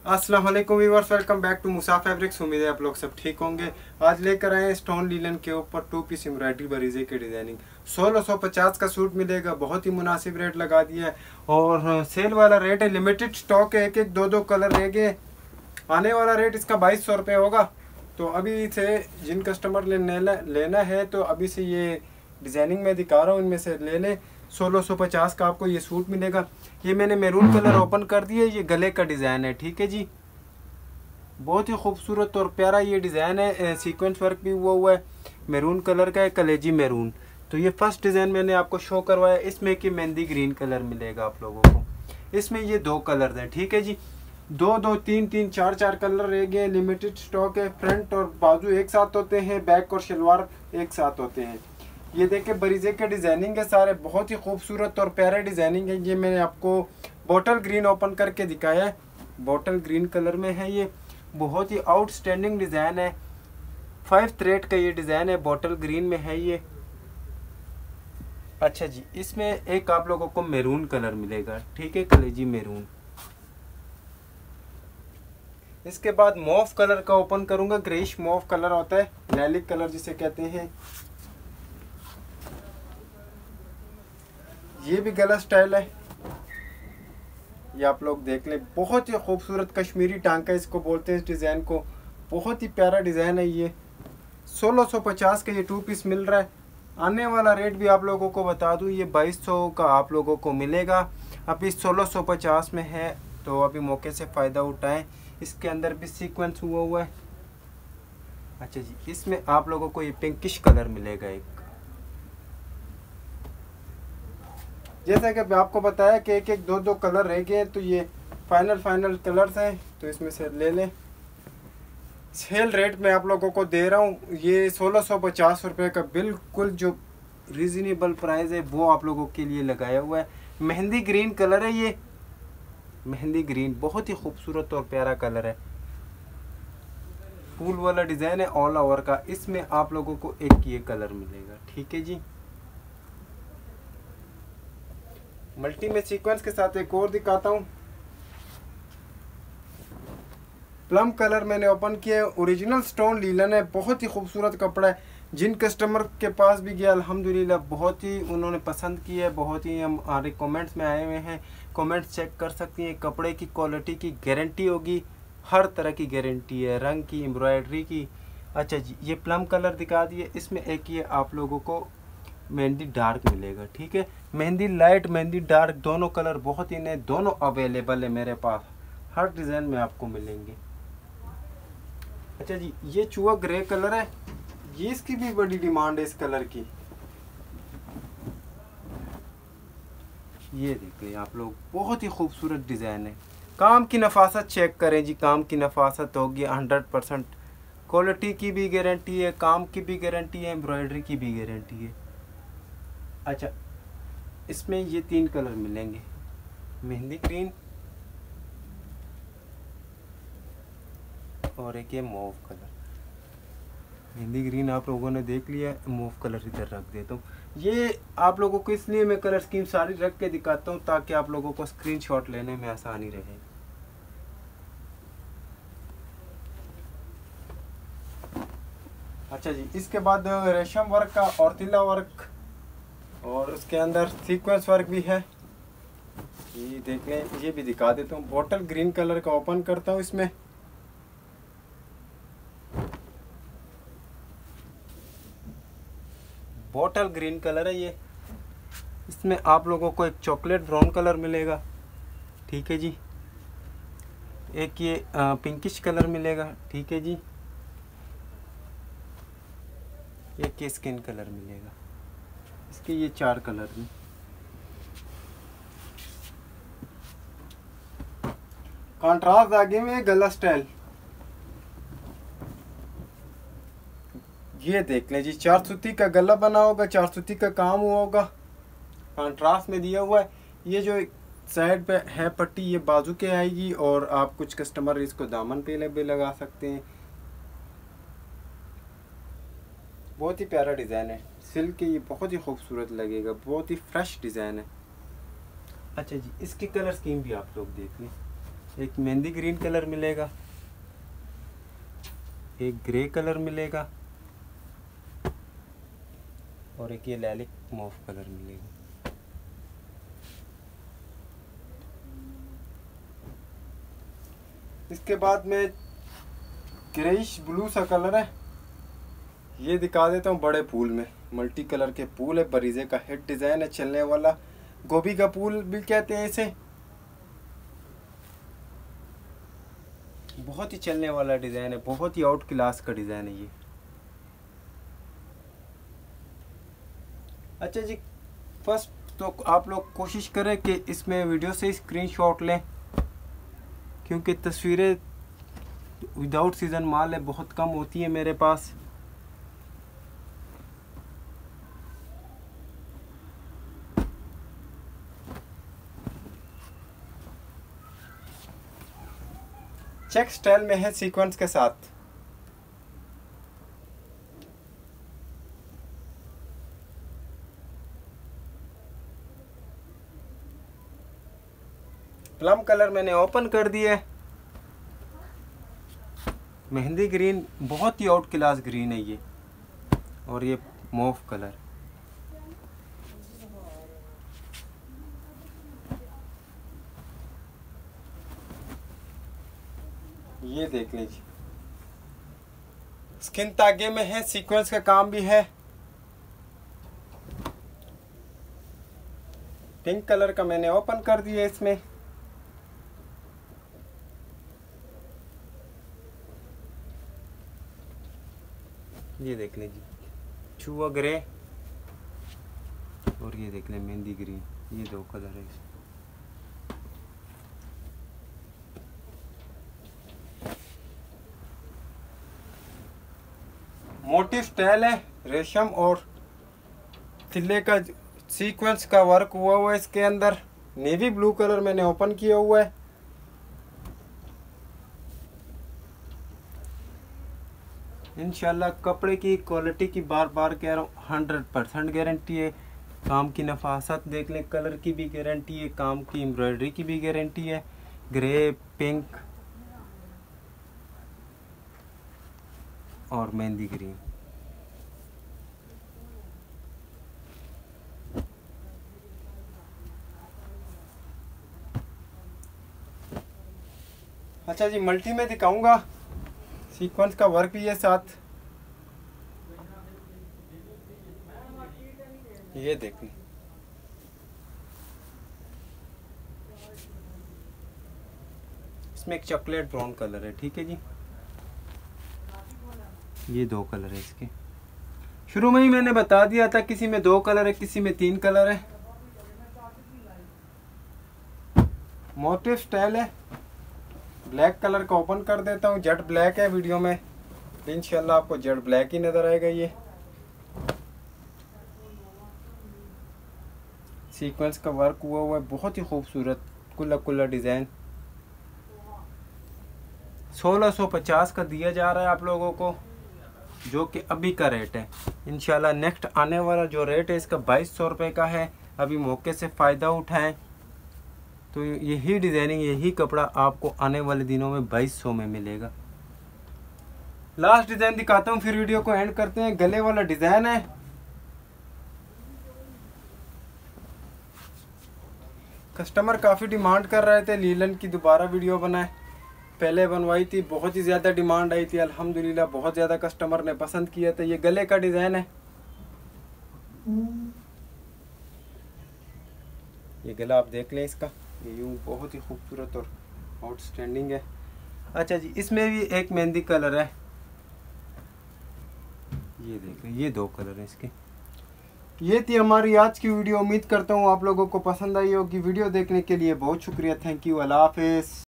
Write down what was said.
अस्सलाम वालेकुम viewers, welcome back to Musa fabrics. उम्मीद है आप लोग सब ठीक होंगे। आज लेकर आए स्टोन लीलन के ऊपर 2 पीस एम्ब्रॉयडरी बरीजे की डिजाइनिंग। 1650 का सूट मिलेगा, बहुत ही मुनासिब रेट लगा दिया है और सेल वाला रेट है। लिमिटेड स्टॉक है, एक एक दो दो कलर रह गए। आने वाला रेट इसका 2200 रुपये होगा। तो अभी से जिन कस्टमर लेना है तो अभी से ये डिज़ाइनिंग में दिखा रहा हूँ, इनमें से ले लें। 1650 का आपको ये सूट मिलेगा। ये मैंने मैरून कलर ओपन कर दिया, ये गले का डिज़ाइन है, ठीक है जी। बहुत ही खूबसूरत और प्यारा ये डिज़ाइन है, सीक्वेंस वर्क भी हुआ है, मैरून कलर का है, कलेजी मैरून। तो ये फर्स्ट डिज़ाइन मैंने आपको शो करवाया। इसमें कि मेहंदी ग्रीन कलर मिलेगा आप लोगों को। इसमें ये दो कलर हैं, ठीक है जी। दो दो तीन तीन चार चार कलर रह गए। लिमिटेड स्टॉक है। फ्रंट और बाजू एक साथ होते हैं, बैक और शलवार एक साथ होते हैं। ये देखे बरीजे के डिज़ाइनिंग है सारे, बहुत ही खूबसूरत और प्यारे डिज़ाइनिंग है। ये मैंने आपको बॉटल ग्रीन ओपन करके दिखाया है, बॉटल ग्रीन कलर में है। ये बहुत ही आउटस्टैंडिंग डिज़ाइन है। 5 थ्रेड का ये डिज़ाइन है, बॉटल ग्रीन में है ये। अच्छा जी, इसमें एक आप लोगों को मैरून कलर मिलेगा, ठीक है, कलेजी मैरून। इसके बाद मॉव कलर का ओपन करूंगा। ग्रेइश मॉव कलर होता है, लैलिक कलर जिसे कहते हैं। ये भी गला स्टाइल है, ये आप लोग देख लें। बहुत ही खूबसूरत कश्मीरी टांका इसको बोलते हैं, इस डिज़ाइन को। बहुत ही प्यारा डिज़ाइन है ये। 1650 का ये 2 पीस मिल रहा है। आने वाला रेट भी आप लोगों को बता दूं, ये 2200 का आप लोगों को मिलेगा। अभी 1650 में है, तो अभी मौके से फ़ायदा उठाएं। इसके अंदर भी सीक्वेंस हुआ है। अच्छा जी, इसमें आप लोगों को ये पिंकिश कलर मिलेगा एक। जैसा कि आपको बताया कि एक एक दो दो कलर रह गए, तो ये फाइनल कलर्स हैं, तो इसमें से ले लें। सेल रेट में आप लोगों को दे रहा हूँ ये 1650 रुपये का, बिल्कुल जो रीज़नेबल प्राइस है वो आप लोगों के लिए लगाया हुआ है। मेहंदी ग्रीन कलर है ये, मेहंदी ग्रीन बहुत ही खूबसूरत और प्यारा कलर है। फूल वाला डिज़ाइन है ऑल ओवर का। इसमें आप लोगों को एक ये कलर मिलेगा, ठीक है जी। मल्टी में सीक्वेंस के साथ एक और दिखाता हूँ। प्लम कलर मैंने ओपन किया है, ओरिजिनल स्टोन लीलन है, बहुत ही खूबसूरत कपड़ा है। जिन कस्टमर के पास भी गया अल्हम्दुलिल्लाह बहुत ही उन्होंने पसंद किया है। बहुत ही हमारे कमेंट्स में आए हुए हैं, कमेंट्स चेक कर सकती हैं। कपड़े की क्वालिटी की गारंटी होगी, हर तरह की गारंटी है, रंग की, एम्ब्रॉयडरी की। अच्छा जी, ये प्लम कलर दिखा दिए। इसमें एक ये आप लोगों को मेहंदी डार्क मिलेगा, ठीक है। मेहंदी लाइट, मेहंदी डार्क, दोनों कलर बहुत ही नए, दोनों अवेलेबल है मेरे पास, हर डिज़ाइन में आपको मिलेंगे। अच्छा जी, ये चूहा ग्रे कलर है, ये इसकी भी बड़ी डिमांड है इस कलर की। ये देखिए आप लोग, बहुत ही खूबसूरत डिज़ाइन है। काम की नफासत चेक करें जी, काम की नफासत होगी 100%। क्वालिटी की भी गारंटी है, काम की भी गारंटी है, एम्ब्रॉयडरी की भी गारंटी है। अच्छा, इसमें ये 3 कलर मिलेंगे, मेहंदी ग्रीन और एक ये मॉव कलर। मेहंदी ग्रीन आप लोगों ने देख लिया, मूव कलर इधर रख देता हूँ। ये आप लोगों को इसलिए मैं कलर स्कीम सारी रख के दिखाता हूँ ताकि आप लोगों को स्क्रीनशॉट लेने में आसानी रहे। अच्छा जी, इसके बाद रेशम वर्क का और तिला वर्क, और उसके अंदर सीक्वेंस वर्क भी है। ये देख लें, ये भी दिखा देता हूँ। बॉटल ग्रीन कलर का ओपन करता हूँ। इसमें बॉटल ग्रीन कलर है ये। इसमें आप लोगों को एक चॉकलेट ब्राउन कलर मिलेगा, ठीक है जी। एक ये पिंकिश कलर मिलेगा, ठीक है जी। एक ये स्किन कलर मिलेगा। इसके ये 4 कलर में। कंट्रास्ट आगे में गला स्टाइल, ये देख लें जी। 4 सूती का गला बना होगा, 4 सूती का काम हुआ होगा, कंट्रास्ट में दिया हुआ है। ये जो साइड पे है पट्टी, ये बाजू के आएगी, और आप कुछ कस्टमर इसको दामन पे भी लगा सकते हैं। बहुत ही प्यारा डिज़ाइन है, सिल्क के, ये बहुत ही खूबसूरत लगेगा, बहुत ही फ्रेश डिज़ाइन है। अच्छा जी, इसकी कलर स्कीम भी आप लोग देख लें। एक मेहंदी ग्रीन कलर मिलेगा, एक ग्रे कलर मिलेगा और एक ये लैलिक मॉव कलर मिलेगा। इसके बाद में ग्रेइश ब्लू सा कलर है, ये दिखा देता हूँ बड़े फूल में। मल्टी कलर के फूल है, बरीजे का हेड डिजाइन है, चलने वाला गोभी का फूल भी कहते हैं इसे। बहुत ही चलने वाला डिजाइन है, बहुत ही आउट क्लास का डिजाइन है ये। अच्छा जी, फर्स्ट तो आप लोग कोशिश करें कि इसमें वीडियो से स्क्रीनशॉट लें, क्योंकि तस्वीरें विदाउट सीजन माल है बहुत कम होती है मेरे पास। चेक स्टाइल में है सीक्वेंस के साथ। प्लम कलर मैंने ओपन कर दिया है। मेहंदी ग्रीन बहुत ही आउट क्लास ग्रीन है ये, और ये मॉव कलर। ये देख लीजिए, स्किन तागे में है, सीक्वेंस का काम भी है। पिंक कलर का मैंने ओपन कर दिया इसमें। ये देख लीजिए छुआ ग्रे, और ये देख लें मेहंदी ग्रीन, ये दो कलर है इसमें। मोटिव स्टाइल है, रेशम और तिल्ले का सीक्वेंस का वर्क हुआ है इसके अंदर। नेवी ब्लू कलर मैंने ओपन किया हुआ है। इंशाल्लाह कपड़े की क्वालिटी की बार बार कह रहा हूँ 100% गारंटी है। काम की नफासत देख लें, कलर की भी गारंटी है, काम की एम्ब्रॉयडरी की भी गारंटी है। ग्रे, पिंक और मेहंदी ग्रीन। अच्छा जी, मल्टी में दिखाऊंगा, सीक्वेंस का वर्क भी है साथ। ये देखें, इसमें एक चॉकलेट ब्राउन कलर है, ठीक है जी। ये दो कलर है इसके। शुरू में ही मैंने बता दिया था, किसी में 2 कलर है, किसी में 3 कलर है। मोटिव स्टाइल है। ब्लैक कलर का ओपन कर देता हूँ, जेट ब्लैक है वीडियो में, इंशाल्लाह आपको जेट ब्लैक ही नजर आएगा। ये सीक्वेंस का वर्क हुआ है, बहुत ही खूबसूरत कुल्ला कुल्ला डिजाइन। 1650 का दिया जा रहा है आप लोगों को, जो कि अभी का रेट है। इंशाल्लाह नेक्स्ट आने वाला जो रेट है इसका 2200 रुपये का है। अभी मौके से फ़ायदा उठाएं, तो यही डिज़ाइनिंग, यही कपड़ा आपको आने वाले दिनों में 2200 में मिलेगा। लास्ट डिज़ाइन दिखाता हूँ, फिर वीडियो को एंड करते हैं। गले वाला डिज़ाइन है, कस्टमर काफ़ी डिमांड कर रहे थे लीलन की दोबारा वीडियो बनाए। पहले बनवाई थी, बहुत ही ज़्यादा डिमांड आई थी, अल्हम्दुलिल्लाह बहुत ज़्यादा कस्टमर ने पसंद किया था। ये गले का डिज़ाइन है, ये गला आप देख लें इसका, ये यूँ बहुत ही खूबसूरत और आउटस्टैंडिंग है। अच्छा जी, इसमें भी एक मेहंदी कलर है, ये देख लें, ये 2 कलर हैं इसके। ये थी हमारी आज की वीडियो। उम्मीद करता हूँ आप लोगों को पसंद आई होगी। वीडियो देखने के लिए बहुत शुक्रिया। Thank you. अल्लाह हाफिज़।